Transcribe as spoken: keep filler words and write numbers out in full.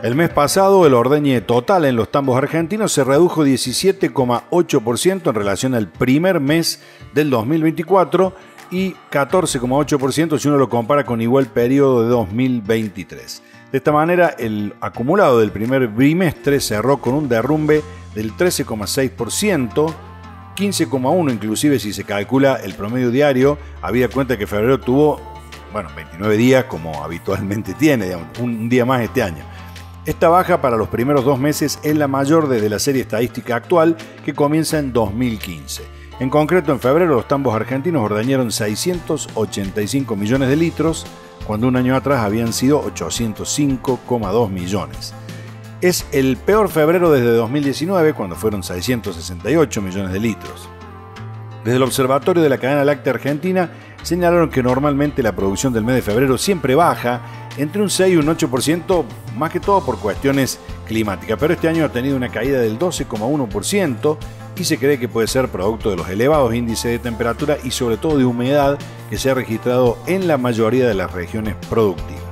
El mes pasado, el ordeñe total en los tambos argentinos se redujo diecisiete coma ocho por ciento en relación al primer mes del dos mil veinticuatro y catorce coma ocho por ciento si uno lo compara con igual periodo de dos mil veintitrés. De esta manera, el acumulado del primer bimestre cerró con un derrumbe del trece coma seis por ciento, quince coma uno por ciento inclusive si se calcula el promedio diario, habida cuenta que febrero tuvo, bueno, veintinueve días como habitualmente tiene, digamos, un día más este año. Esta baja para los primeros dos meses es la mayor desde la serie estadística actual que comienza en dos mil quince. En concreto, en febrero los tambos argentinos ordeñaron seiscientos ochenta y cinco millones de litros, cuando un año atrás habían sido ochocientos cinco coma dos millones. Es el peor febrero desde dos mil diecinueve, cuando fueron seiscientos sesenta y ocho millones de litros. Desde el Observatorio de la Cadena Láctea Argentina señalaron que normalmente la producción del mes de febrero siempre baja entre un seis y un ocho por ciento, más que todo por cuestiones climáticas, pero este año ha tenido una caída del doce coma uno por ciento y se cree que puede ser producto de los elevados índices de temperatura y sobre todo de humedad que se ha registrado en la mayoría de las regiones productivas.